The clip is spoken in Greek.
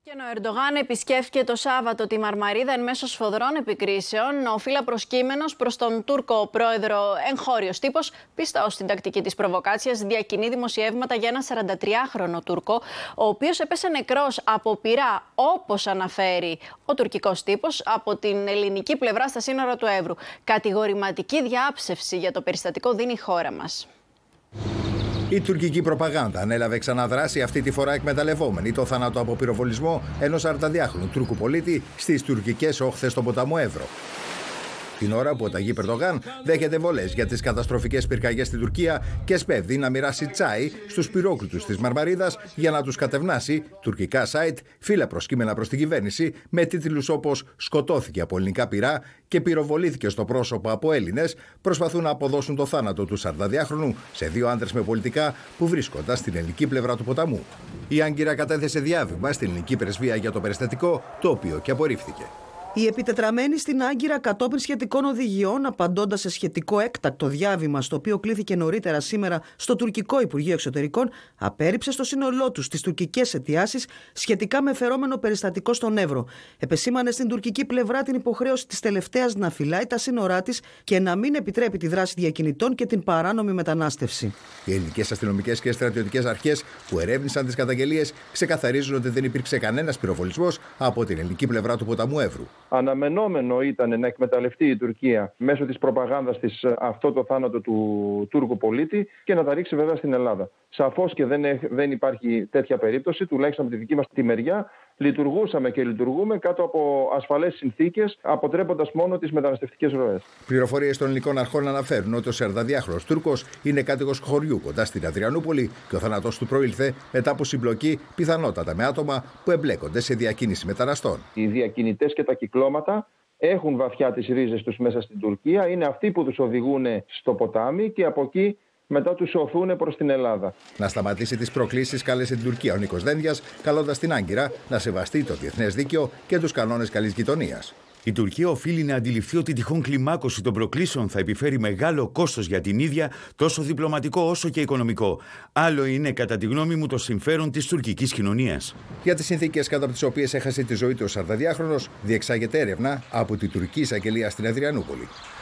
Ο Ερντογάν επισκέφθηκε το Σάββατο τη Μαρμαρίδα εν μέσω σφοδρών επικρίσεων. Ο φύλλα προσκύμενος προς τον Τούρκο πρόεδρο εγχώριος τύπος, πιστός στην τακτική της προβοκάτσιας, διακινεί δημοσιεύματα για ένα 43χρονο Τούρκο, ο οποίος έπεσε νεκρός από πυρά, όπως αναφέρει ο τουρκικός τύπος, από την ελληνική πλευρά στα σύνορα του Εύρου. Κατηγορηματική διάψευση για το περιστατικό δίνει η χώρα μας. Η τουρκική προπαγάνδα ανέλαβε ξανά δράση, αυτή τη φορά εκμεταλλευόμενη το θάνατο από πυροβολισμό ενός 42χρονου Τούρκου πολίτη στις τουρκικές όχθες στον ποταμό Εύρο. Την ώρα που ο Ταγίπ Ερντογάν δέχεται βολές για τις καταστροφικές πυρκαγιές στην Τουρκία και σπέβδει να μοιράσει τσάι στους πυρόκλητους της Μαρμαρίδας για να τους κατευνάσει, τουρκικά site φύλλα προσκύμενα προς την κυβέρνηση με τίτλους όπως «Σκοτώθηκε από ελληνικά πυρά» και «Πυροβολήθηκε στο πρόσωπο από Έλληνες», προσπαθούν να αποδώσουν το θάνατο του 42χρονου σε δύο άντρες με πολιτικά που βρίσκονταν στην ελληνική πλευρά του ποταμού. Η Άγκυρα κατέθεσε διάβημα στην ελληνική πρεσβεία για το περιστατικό, το οποίο και απορρίφθηκε. Η επιτετραμένη στην Άγκυρα κατόπιν σχετικών οδηγιών, απαντώντας σε σχετικό έκτακτο διάβημα, στο οποίο κλήθηκε νωρίτερα σήμερα στο τουρκικό Υπουργείο Εξωτερικών, απέρριψε στο σύνολό του τις τουρκικές αιτιάσεις σχετικά με φερόμενο περιστατικό στον Εύρο. Επεσήμανε στην τουρκική πλευρά την υποχρέωση της τελευταίας να φυλάει τα σύνορά της και να μην επιτρέπει τη δράση διακινητών και την παράνομη μετανάστευση. Οι ελληνικές αστυνομικές και στρατιωτικές αρχές που ερεύνησαν τις καταγγελίες ξεκαθαρίζουν ότι δεν υπήρξε κανένας πυροβολισμός από την ελληνική πλευρά του ποταμού Εύρου. Αναμενόμενο ήταν να εκμεταλλευτεί η Τουρκία μέσω της προπαγάνδας της αυτό το θάνατο του Τούρκου πολίτη και να τα ρίξει βέβαια στην Ελλάδα. Σαφώς και δεν υπάρχει τέτοια περίπτωση, τουλάχιστον από τη δική μας τη μεριά. Λειτουργούσαμε και λειτουργούμε κάτω από ασφαλές συνθήκες, αποτρέποντας μόνο τις μεταναστευτικές ροές. Πληροφορίες των ελληνικών αρχών αναφέρουν ότι ο 42χρονος Τούρκος είναι κάτοικος χωριού κοντά στην Αδριανούπολη και ο θάνατος του προήλθε μετά από συμπλοκή πιθανότατα με άτομα που εμπλέκονται σε διακίνηση μεταναστών. Οι διακινητές και τα κυκλώματα έχουν βαθιά τις ρίζες τους μέσα στην Τουρκία, είναι αυτοί που τους οδηγούν στο ποτάμι και από εκεί μετά τους οθούν προς την Ελλάδα. Να σταματήσει τις προκλήσεις κάλεσε την Τουρκία ο Νίκος Δένδιας, καλώντας την Άγκυρα να σεβαστεί το διεθνές δίκαιο και τους κανόνες καλής γειτονίας. Η Τουρκία οφείλει να αντιληφθεί ότι η τυχόν κλιμάκωση των προκλήσεων θα επιφέρει μεγάλο κόστος για την ίδια, τόσο διπλωματικό όσο και οικονομικό. Άλλο είναι, κατά τη γνώμη μου, το συμφέρον της τουρκικής κοινωνίας. Για τις συνθήκες κατά τις οποίες έχασε τη ζωή του ο 42χρονος, διεξάγεται έρευνα από την τουρκική εισαγγελία στην Αδριανούπολη.